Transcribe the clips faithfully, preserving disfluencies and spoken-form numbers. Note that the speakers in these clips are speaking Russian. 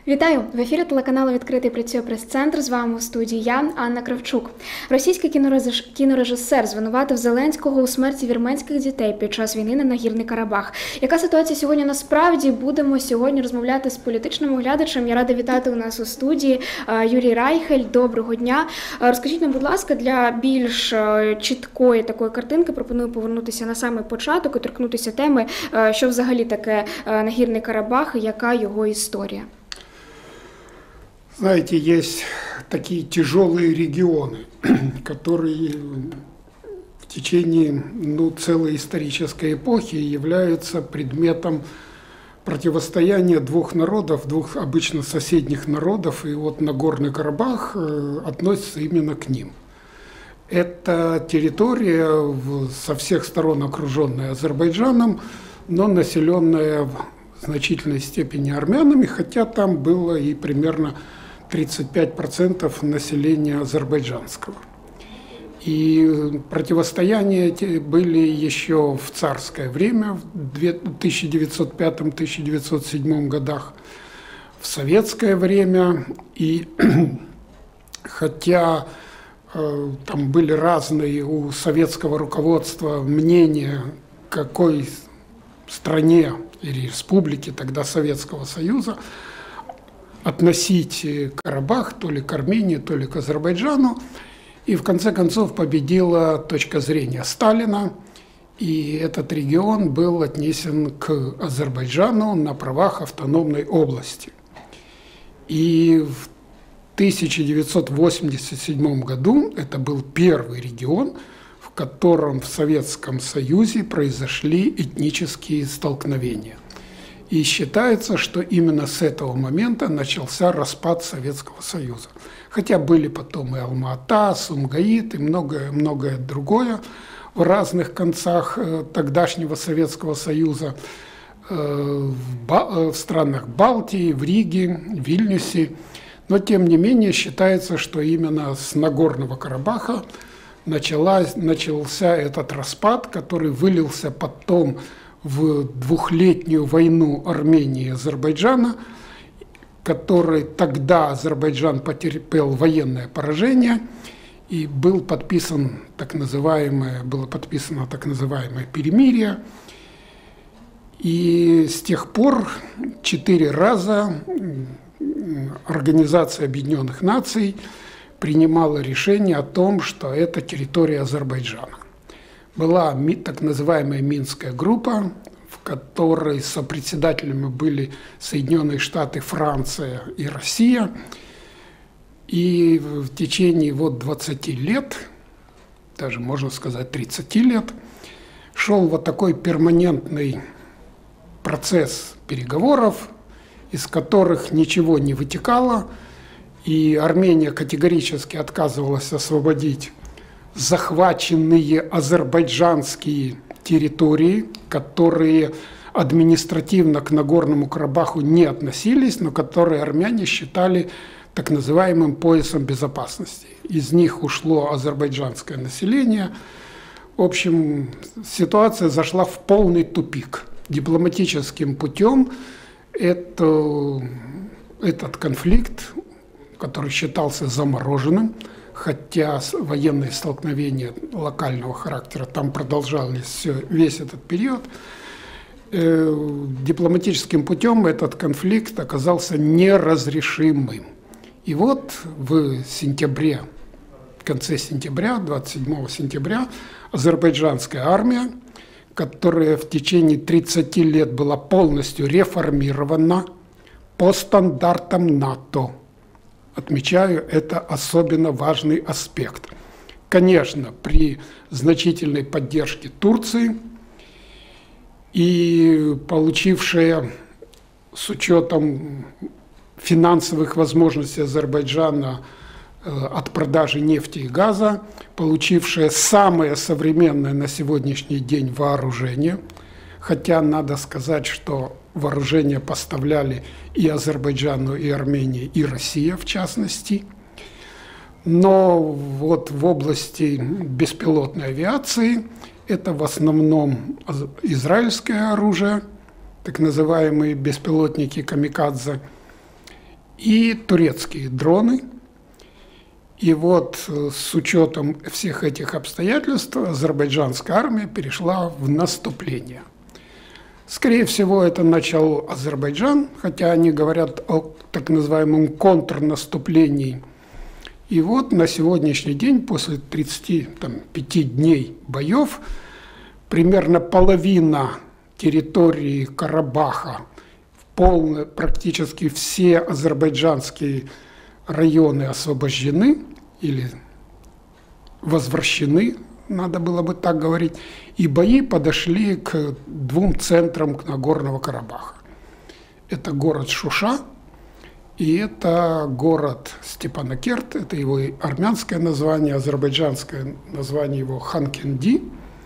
Вітаю! В ефірі телеканалу «Відкритий» працює прес-центр. З вами у студії я, Анна Кравчук. Російський кінорежисер звинуватив Зеленського у смерті вірменських дітей під час війни на Нагірний Карабах. Яка ситуація сьогодні насправді? Будемо сьогодні розмовляти з політичним оглядачем. Я рада вітати у нас у студії Юрій Райхель. Доброго дня! Розкажіть нам, будь ласка, для більш чіткої такої картинки пропоную повернутися на самий початок і торкнутися теми, що взагалі таке Нагірний Карабах і яка його історія. Знаете, есть такие тяжелые регионы, которые в течение ну, целой исторической эпохи являются предметом противостояния двух народов, двух обычно соседних народов, и вот Нагорный Карабах относится именно к ним. Это территория со всех сторон окруженная Азербайджаном, но населенная в значительной степени армянами, хотя там было и примерно тридцать пять процентов населения азербайджанского. И противостояния эти были еще в царское время, в тысяча девятьсот пятом — тысяча девятьсот седьмом годах, в советское время. И хотя э, там были разные у советского руководства мнения, какой стране или республике тогда Советского Союза относить Карабах то ли к Армении, то ли к Азербайджану. И в конце концов победила точка зрения Сталина, и этот регион был отнесен к Азербайджану на правах автономной области. И в тысяча девятьсот восемьдесят седьмом году это был первый регион, в котором в Советском Союзе произошли этнические столкновения. И считается, что именно с этого момента начался распад Советского Союза. Хотя были потом и Алма-Ата, Сумгаит и многое-многое другое в разных концах тогдашнего Советского Союза, в странах Балтии, в Риге, в Вильнюсе. Но тем не менее считается, что именно с Нагорного Карабаха началась, начался этот распад, который вылился потом в двухлетнюю войну Армении и Азербайджана, которой тогда Азербайджан потерпел военное поражение, и был подписан так называемое, было подписано так называемое перемирие. И с тех пор четыре раза Организация Объединенных Наций принимала решение о том, что это территория Азербайджана. Была так называемая Минская группа, в которой сопредседателями были Соединенные Штаты, Франция и Россия. И в течение вот двадцати лет, даже можно сказать тридцати лет, шел вот такой перманентный процесс переговоров, из которых ничего не вытекало, и Армения категорически отказывалась освободить захваченные азербайджанские территории, которые административно к Нагорному Карабаху не относились, но которые армяне считали так называемым поясом безопасности. Из них ушло азербайджанское население. В общем, ситуация зашла в полный тупик. Дипломатическим путем это, этот конфликт, который считался замороженным, хотя военные столкновения локального характера там продолжались весь этот период, э, дипломатическим путем этот конфликт оказался неразрешимым. И вот в сентябре, в конце сентября, двадцать седьмого сентября, азербайджанская армия, которая в течение тридцати лет была полностью реформирована по стандартам НАТО, отмечаю, это особенно важный аспект. Конечно, при значительной поддержке Турции и получившая с учетом финансовых возможностей Азербайджана от продажи нефти и газа, получившая самое современное на сегодняшний день вооружение, хотя надо сказать, что вооружение поставляли и Азербайджану, и Армении, и Россия в частности. Но вот в области беспилотной авиации это в основном израильское оружие, так называемые беспилотники камикадзе, и турецкие дроны. И вот с учетом всех этих обстоятельств азербайджанская армия перешла в наступление. Скорее всего, это начал Азербайджан, хотя они говорят о так называемом контрнаступлении. И вот на сегодняшний день, после тридцати пяти дней боев, примерно половина территории Карабаха, полно, практически все азербайджанские районы освобождены или возвращены, надо было бы так говорить, и бои подошли к двум центрам Нагорного Карабаха. Это город Шуша и это город Степанакерт, это его армянское название, азербайджанское название его Ханкенди.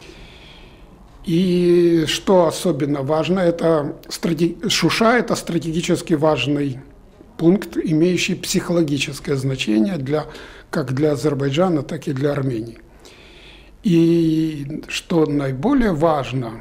И что особенно важно, это стратег... Шуша – это стратегически важный пункт, имеющий психологическое значение для, как для Азербайджана, так и для Армении. И что наиболее важно,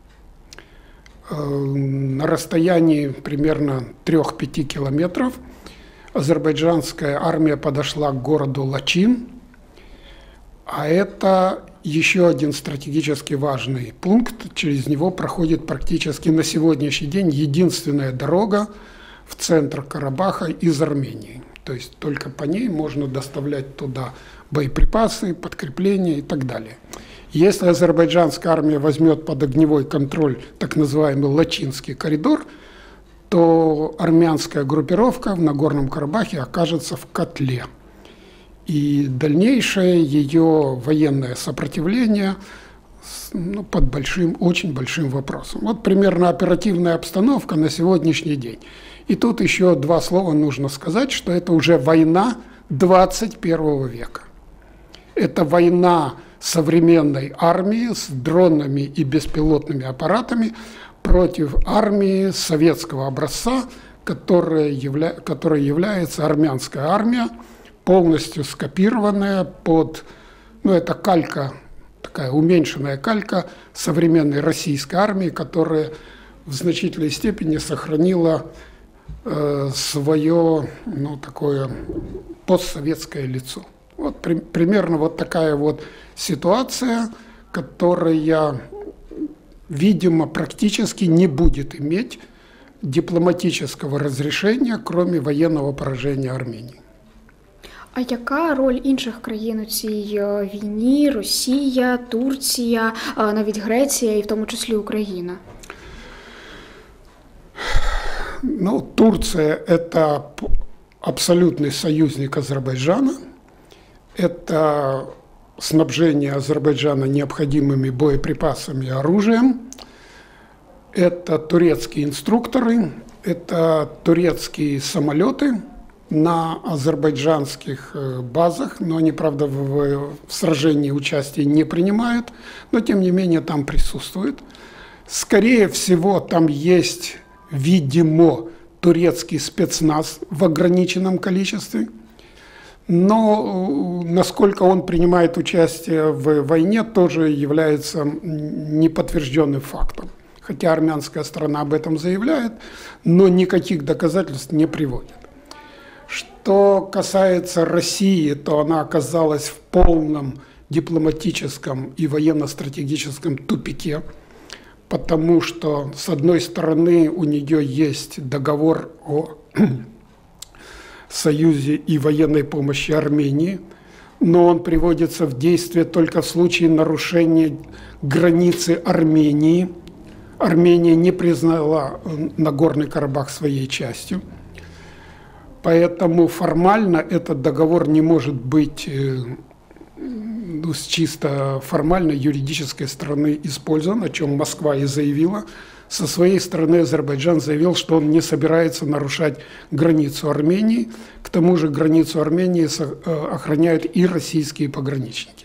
на расстоянии примерно трёх-пяти километров азербайджанская армия подошла к городу Лачин, а это еще один стратегически важный пункт. Через него проходит практически на сегодняшний день единственная дорога в центр Карабаха из Армении. То есть только по ней можно доставлять туда боеприпасы, подкрепления и так далее. Если азербайджанская армия возьмет под огневой контроль так называемый Лачинский коридор, то армянская группировка в Нагорном Карабахе окажется в котле. И дальнейшее ее военное сопротивление ну, под большим, очень большим вопросом. Вот примерно оперативная обстановка на сегодняшний день. И тут еще два слова нужно сказать, что это уже война двадцать первого века. Это война современной армии с дронами и беспилотными аппаратами против армии советского образца, которая, явля... которая является армянская армия, полностью скопированная под, ну это калька, такая уменьшенная калька современной российской армии, которая в значительной степени сохранила э, свое, ну, такое постсоветское лицо. Вот при, примерно вот такая вот ситуация, которая, видимо, практически не будет иметь дипломатического разрешения, кроме военного поражения Армении. А яка роль інших країн у цій війні? Росія, Турція, навіть Греція і в тому числі Україна? Ну, Турция – это абсолютный союзник Азербайджана. Это снабжение Азербайджана необходимыми боеприпасами и оружием. Это турецкие инструкторы, это турецкие самолеты на азербайджанских базах, но они, правда, в, в сражении участия не принимают, но тем не менее там присутствуют. Скорее всего, там есть, видимо, турецкий спецназ в ограниченном количестве, но насколько он принимает участие в войне, тоже является неподтвержденным фактом. Хотя армянская сторона об этом заявляет, но никаких доказательств не приводит. Что касается России, то она оказалась в полном дипломатическом и военно-стратегическом тупике, потому что, с одной стороны, у нее есть договор о союзе и военной помощи Армении, но он приводится в действие только в случае нарушения границы Армении. Армения не признала Нагорный Карабах своей частью. Поэтому формально этот договор не может быть ну, с чисто формальной юридической стороны использован, о чем Москва и заявила. Со своей стороны Азербайджан заявил, что он не собирается нарушать границу Армении. К тому же границу Армении охраняют и российские пограничники.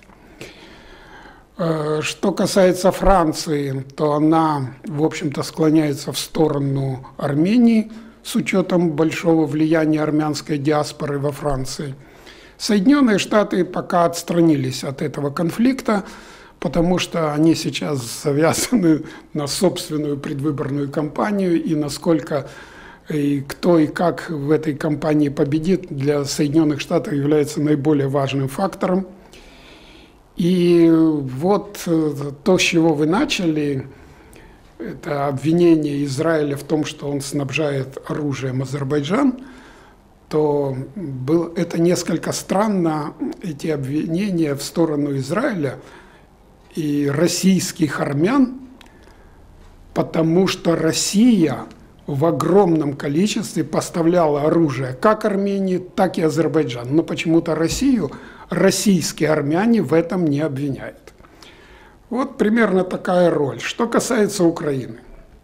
Что касается Франции, то она, в общем-то, склоняется в сторону Армении, с учетом большого влияния армянской диаспоры во Франции. Соединенные Штаты пока отстранились от этого конфликта, потому что они сейчас завязаны на собственную предвыборную кампанию, и насколько И кто и как в этой кампании победит, для Соединенных Штатов является наиболее важным фактором. И вот то, с чего вы начали, это обвинение Израиля в том, что он снабжает оружием Азербайджан, то был, это несколько странно, эти обвинения в сторону Израиля и российских армян, потому что Россия в огромном количестве поставляла оружие как Армении, так и Азербайджану. Но почему-то Россию российские армяне в этом не обвиняют. Вот примерно такая роль. Что касается Украины.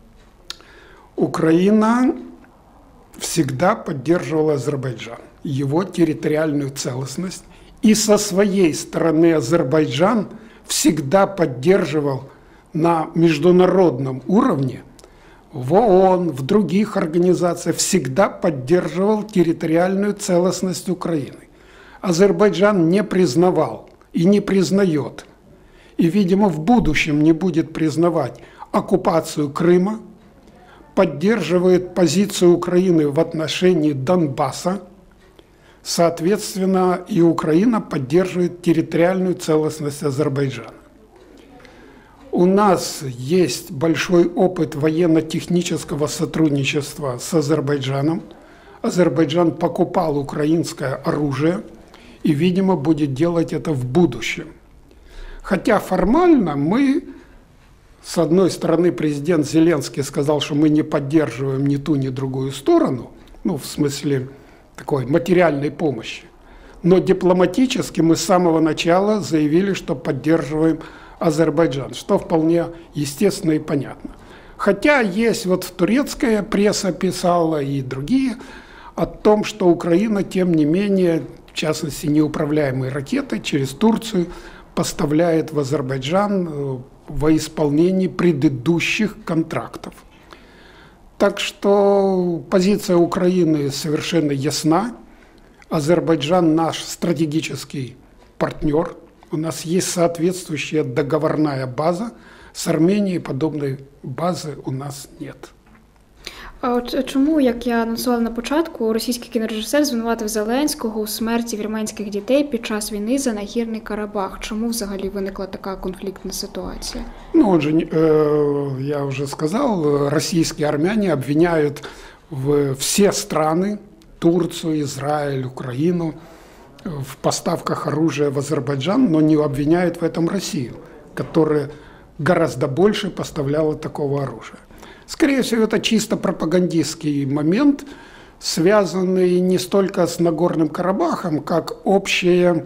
Украина всегда поддерживала Азербайджан, его территориальную целостность. И со своей стороны Азербайджан всегда поддерживал на международном уровне, в ООН, в других организациях, всегда поддерживал территориальную целостность Украины. Азербайджан не признавал и не признает, и, видимо, в будущем не будет признавать оккупацию Крыма, поддерживает позицию Украины в отношении Донбасса, соответственно, и Украина поддерживает территориальную целостность Азербайджана. У нас есть большой опыт военно-технического сотрудничества с Азербайджаном. Азербайджан покупал украинское оружие и, видимо, будет делать это в будущем. Хотя формально мы, с одной стороны, президент Зеленский сказал, что мы не поддерживаем ни ту, ни другую сторону, ну, в смысле такой материальной помощи, но дипломатически мы с самого начала заявили, что поддерживаем Азербайджан, что вполне естественно и понятно. Хотя есть, вот турецкая пресса писала и другие о том, что Украина, тем не менее, в частности, неуправляемые ракеты через Турцию поставляет в Азербайджан во исполнении предыдущих контрактов. Так что позиция Украины совершенно ясна. Азербайджан наш стратегический партнер. У нас есть соответствующая договорная база. З Арменією подобної бази у нас нет. А от чому, як я анонсувала на початку, російський кінорежисер звинуватив Зеленського у смерті вірменських дітей під час війни за Нагірний Карабах? Чому взагалі виникла така конфліктна ситуація? Ну, он же, э, я уже сказал, российские армяне обвиняют в все страны, Турцию, Израиль, Украину, в поставках оружия в Азербайджан, но не обвиняют в этом Россию, которая гораздо больше поставляла такого оружия. Скорее всего, это чисто пропагандистский момент, связанный не столько с Нагорным Карабахом, как общее,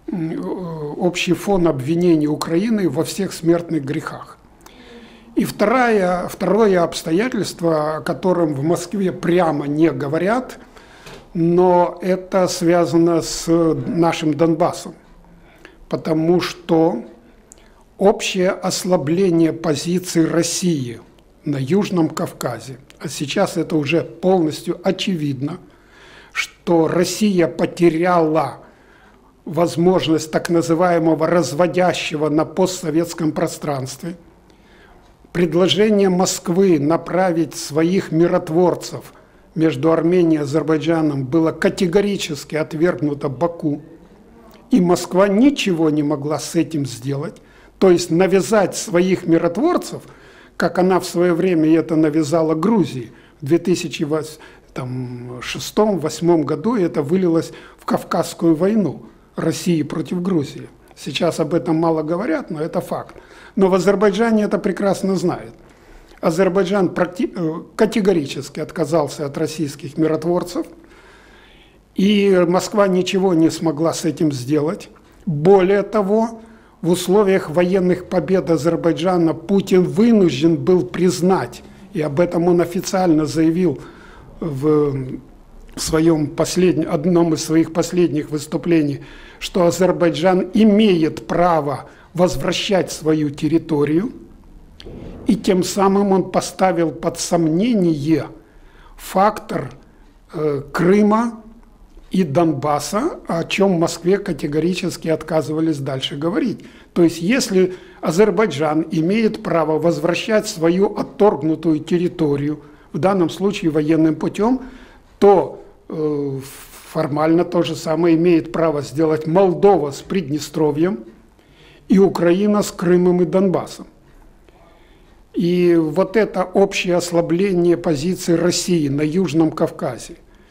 общий фон обвинений Украины во всех смертных грехах. И второе, второе обстоятельство, о котором в Москве прямо не говорят, но это связано с нашим Донбассом, потому что общее ослабление позиций России на Южном Кавказе, а сейчас это уже полностью очевидно, что Россия потеряла возможность так называемого разводящего на постсоветском пространстве. Предложение Москвы направить своих миротворцев между Арменией и Азербайджаном было категорически отвергнуто Баку, и Москва ничего не могла с этим сделать, то есть навязать своих миротворцев, как она в свое время это навязала Грузии в две тысячи шестом — две тысячи восьмом году, и это вылилось в Кавказскую войну России против Грузии. Сейчас об этом мало говорят, но это факт. Но в Азербайджане это прекрасно знают. Азербайджан категорически отказался от российских миротворцев, и Москва ничего не смогла с этим сделать. Более того, в условиях военных побед Азербайджана Путин вынужден был признать, и об этом он официально заявил в своем последнем, одном из своих последних выступлений, что Азербайджан имеет право возвращать свою территорию, и тем самым он поставил под сомнение фактор э, Крыма и Донбасса, о чем в Москве категорически отказывались дальше говорить. То есть если Азербайджан имеет право возвращать свою отторгнутую территорию в в данном случае военным путем, то э, формально то же самое имеет право сделать Молдова с Приднестровьем и Украина с Крымом и Донбассом. И вот это общее ослабление позиции России на Южном Кавказе,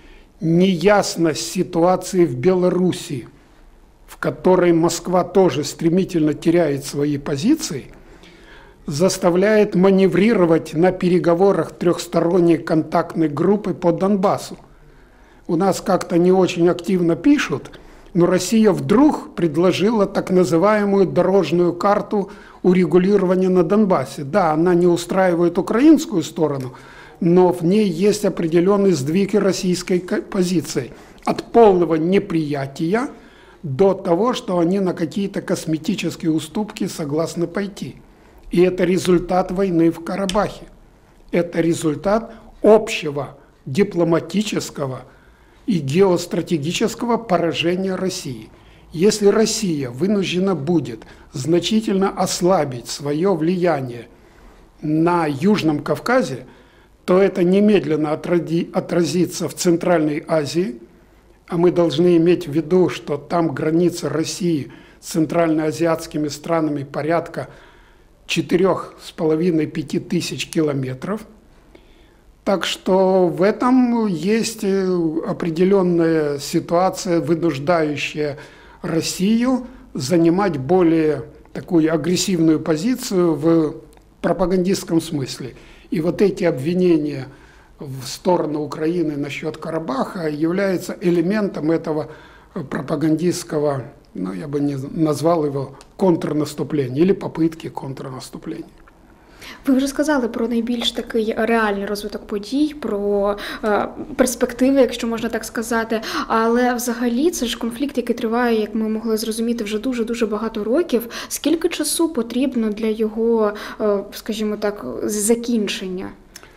неясность ситуации в Белоруссии, в которой Москва тоже стремительно теряет свои позиции, заставляет маневрировать на переговорах трехсторонней контактной группы по Донбассу. У нас как-то не очень активно пишут, но Россия вдруг предложила так называемую дорожную карту урегулирования на Донбассе. Да, она не устраивает украинскую сторону, но в ней есть определенный сдвиг российской позиции. От полного неприятия до того, что они на какие-то косметические уступки согласны пойти. И это результат войны в Карабахе. Это результат общего дипломатического и геостратегического поражения России. Если Россия вынуждена будет значительно ослабить свое влияние на Южном Кавказе, то это немедленно отразится в Центральной Азии, а мы должны иметь в виду, что там граница России с центральноазиатскими странами порядка четырех с половиной — пяти тысяч километров. Так что в этом есть определенная ситуация, вынуждающая Россию занимать более такую агрессивную позицию в пропагандистском смысле. И вот эти обвинения в сторону Украины насчет Карабаха являются элементом этого пропагандистского, ну, я бы не назвал его контрнаступления или попытки контрнаступления. Ви вже сказали про найбільш такий реальний розвиток подій, про е, перспективи, якщо можна так сказати, але взагалі це ж конфлікт, який триває, як ми могли зрозуміти, вже дуже-дуже багато років. Скільки часу потрібно для його, е, скажімо так, закінчення?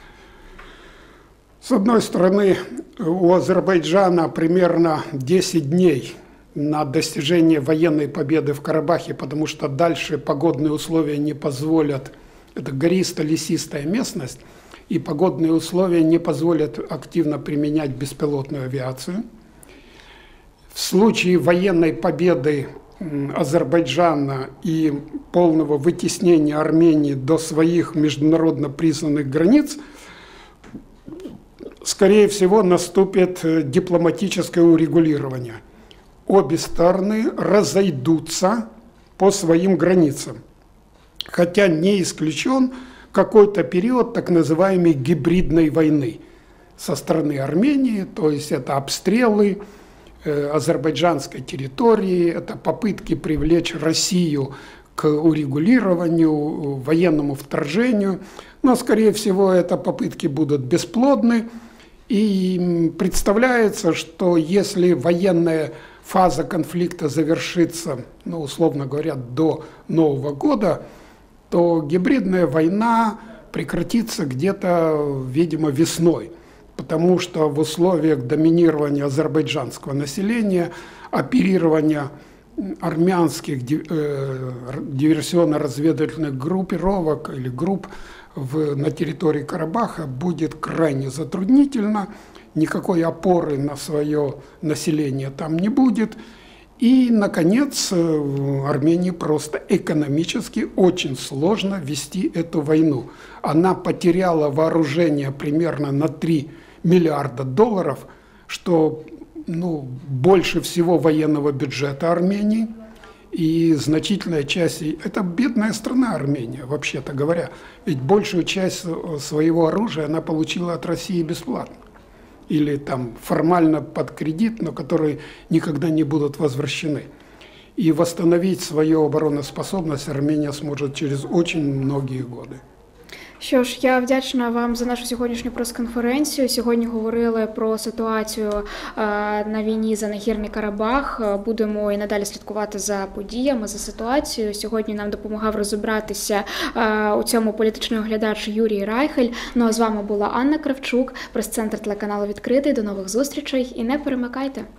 С одной стороны, у Азербайджана примерно десять дней на достижение военной победы в Карабахе, потому что дальше погодные условия не позволят. Это гористо-лесистая местность, и погодные условия не позволят активно применять беспилотную авиацию. В случае военной победы Азербайджана и полного вытеснения Армении до своих международно признанных границ, скорее всего, наступит дипломатическое урегулирование. Обе стороны разойдутся по своим границам. Хотя не исключен какой-то период так называемой гибридной войны со стороны Армении, то есть это обстрелы э, азербайджанской территории, это попытки привлечь Россию к урегулированию, военному вторжению, но, скорее всего, это попытки будут бесплодны, и представляется, что если военная фаза конфликта завершится, ну, условно говоря, до Нового года, то гибридная война прекратится где-то, видимо, весной, потому что в условиях доминирования азербайджанского населения, оперирования армянских диверсионно-разведывательных группировок или групп в, на территории Карабаха будет крайне затруднительно, никакой опоры на свое население там не будет. И, наконец, Армении просто экономически очень сложно вести эту войну. Она потеряла вооружение примерно на три миллиарда долларов, что, ну, больше всего военного бюджета Армении. И значительная часть, это бедная страна Армения, вообще-то говоря, ведь большую часть своего оружия она получила от России бесплатно. Или там формально под кредит, но которые никогда не будут возвращены. И восстановить свою обороноспособность Армения сможет через очень многие годы. Що ж, я вдячна вам за нашу сьогоднішню прес-конференцію. Сьогодні говорили про ситуацію на війні за Нагірний Карабах. Будемо і надалі слідкувати за подіями, за ситуацією. Сьогодні нам допомагав розібратися у цьому політичний оглядач Юрій Райхель. Ну а з вами була Анна Кравчук, прес-центр телеканалу «Відкритий». До нових зустрічей і не перемикайте.